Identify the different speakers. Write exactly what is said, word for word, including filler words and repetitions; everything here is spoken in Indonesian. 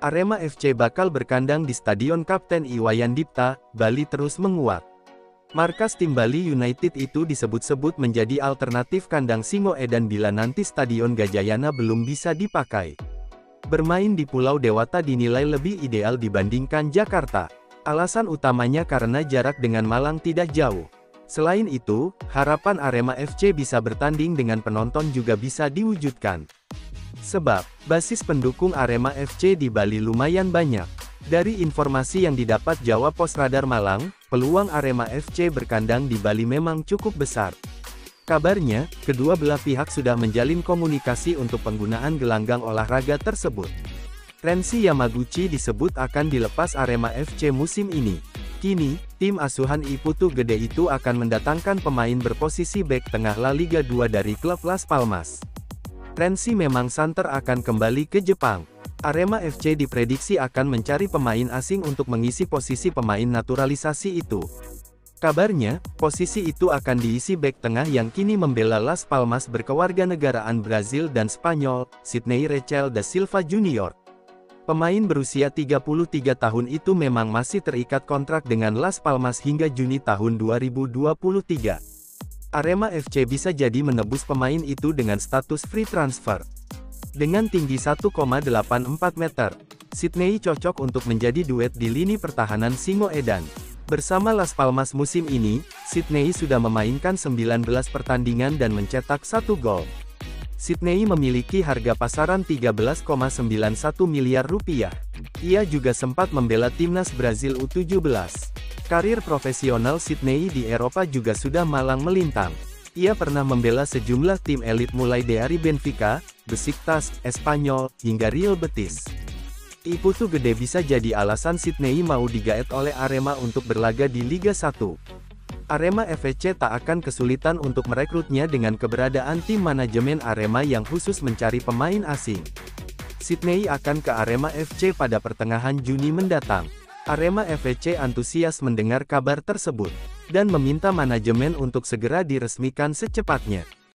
Speaker 1: Arema F C bakal berkandang di Stadion Kapten Iwayan Dipta, Bali terus menguat. Markas tim Bali United itu disebut-sebut menjadi alternatif kandang Singoedan bila nanti Stadion Gajayana belum bisa dipakai. Bermain di Pulau Dewata dinilai lebih ideal dibandingkan Jakarta. Alasan utamanya karena jarak dengan Malang tidak jauh. Selain itu, harapan Arema F C bisa bertanding dengan penonton juga bisa diwujudkan. Sebab, basis pendukung Arema F C di Bali lumayan banyak. Dari informasi yang didapat Jawa Pos Radar Malang, peluang Arema F C berkandang di Bali memang cukup besar. Kabarnya, kedua belah pihak sudah menjalin komunikasi untuk penggunaan gelanggang olahraga tersebut. Renshi Yamaguchi disebut akan dilepas Arema F C musim ini. Kini, tim asuhan I Putu Gede itu akan mendatangkan pemain berposisi bek tengah La Liga dua dari klub Las Palmas. Renshi memang santer akan kembali ke Jepang. Arema F C diprediksi akan mencari pemain asing untuk mengisi posisi pemain naturalisasi itu. Kabarnya, posisi itu akan diisi bek tengah yang kini membela Las Palmas berkewarganegaraan Brazil dan Spanyol, Sidney Rachel da Silva Junior Pemain berusia tiga puluh tiga tahun itu memang masih terikat kontrak dengan Las Palmas hingga Juni tahun dua ribu dua puluh tiga. Arema F C bisa jadi menebus pemain itu dengan status free transfer. Dengan tinggi satu koma delapan empat meter, Sidney cocok untuk menjadi duet di lini pertahanan Singoedan. Bersama Las Palmas musim ini, Sidney sudah memainkan sembilan belas pertandingan dan mencetak satu gol. Sidney memiliki harga pasaran tiga belas koma sembilan satu miliar rupiah. Ia juga sempat membela timnas Brazil U tujuh belas. Karir profesional Sidney di Eropa juga sudah malang melintang. Ia pernah membela sejumlah tim elit mulai dari Benfica, Besiktas, Espanyol, hingga Real Betis. I Putu Gede bisa jadi alasan Sidney mau digaet oleh Arema untuk berlaga di Liga satu. Arema F C tak akan kesulitan untuk merekrutnya dengan keberadaan tim manajemen Arema yang khusus mencari pemain asing. Sidney akan ke Arema F C pada pertengahan Juni mendatang. Arema F C antusias mendengar kabar tersebut, dan meminta manajemen untuk segera diresmikan secepatnya.